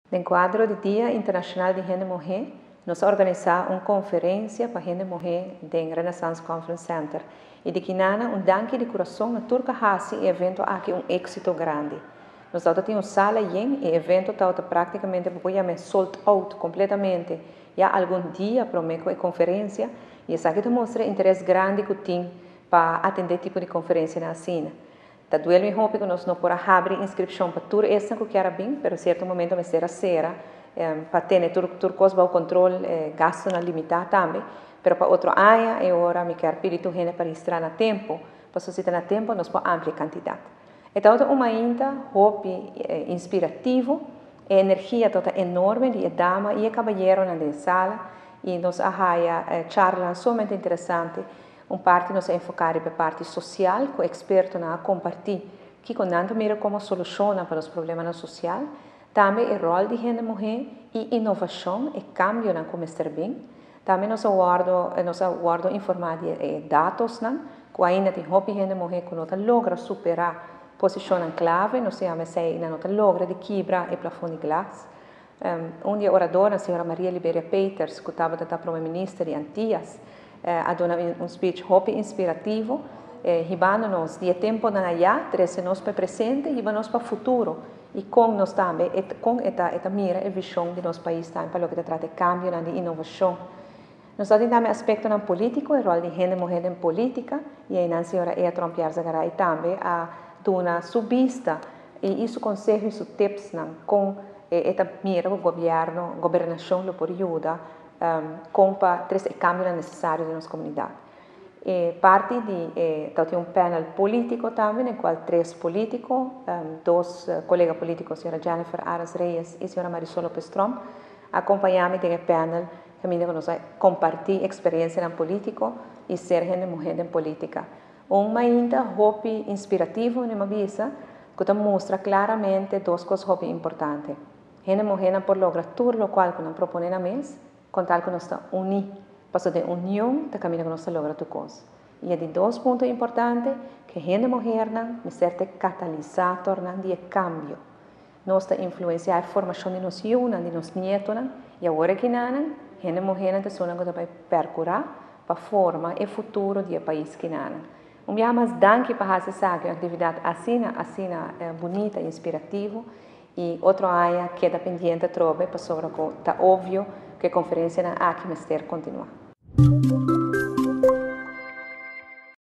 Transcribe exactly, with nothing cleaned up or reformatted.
No quadro do Dia Internacional de Gente Mulher, nós organizamos uma conferência para gente mulher no Renaissance Conference Center. E de Kinana, um danke de coração na Turca Hasi e evento aqui um êxito grande. Nós temos uma sala yen e evento está praticamente sold out completamente. E há algum dia para a conferência e isso aqui mostra interesse grande que tem para atender tipo de conferência na China. Tá doendo me hope que nós não podemos abrir inscrição para tudo isso que quer bem, mas certo momento me será será para ter tudo tudo coisa o controle eh, gasto na limitado também, mas para outro ano e agora me quer pedir tu gente para registrar na tempo, para se ter na tempo nós podemos amplia quantidade. Então é uma ainda hope eh, inspirativo, e energia toda enorme de dama e cavalheiro na sala e nós arraia eh, charla somente interessante. Um parte nos enfocar para a parte social, com o experto na compartilhar que com tanto mira como soluciona para os problemas sociais, também o rol de gente mulher e inovação e cambio na como estar bem. Também nós aguardo nós aguardo informar de dados não, que ainda tem hobby gente mulher que não logra superar posição clave, nós temos ainda não logra de quebrar o plafond de glas. Um, um dia oradora, a senhora Maria Liberia Peters, que estava da primeira-ministra de Antillas, eh, a dona um speech hobby inspirativo, eh, ribando-nos de tempo na já, trazendo-nos para o presente e nos para o futuro. E com nós também, et, com esta, esta mira e visão de nosso país também, para o que trata de cambio e inovação. Nós temos também aspecto na político, o rol de gente mulher em política, e aí a senhora Ea Trump Yarzagaray também, a dona subista, e isso conselho, isso tips não, com esta mira o governo, governação, lo por ajuda, um, com para três câmbios necessários na nossa comunidade. E parte de, eh, tem um painel político também, no qual três políticos, um, dois uh, colegas políticos, a senhora Jennifer Aras Reyes e a senhora Marisol Lopes Trump, acompanhamos no painel, que a nós compartilhar experiência na política e ser gente mulher em política. Uma ainda hobby inspirativo, numa visa, que mostra claramente duas coisas hobby importantes. Gente mulher por lograr tudo o qual que nós propõe na mesa, com tal que nós estamos unidos. Passo de união, da caminho que nós logra tu coisa. E é de dois pontos importantes, que a gente mulher é certo catalisador de cambio. Nós influenciar a formação de nós filhos, de nós netos, e agora que nós, a gente mulher é pessoa que vai percurar para formar o futuro do país que nós. Um dia mais danke para essa atividade assim, assim é, bonita e inspirativa. E outro área que é pendente, trove, para sobre que está óbvio que a conferência na Aqui Mister continua.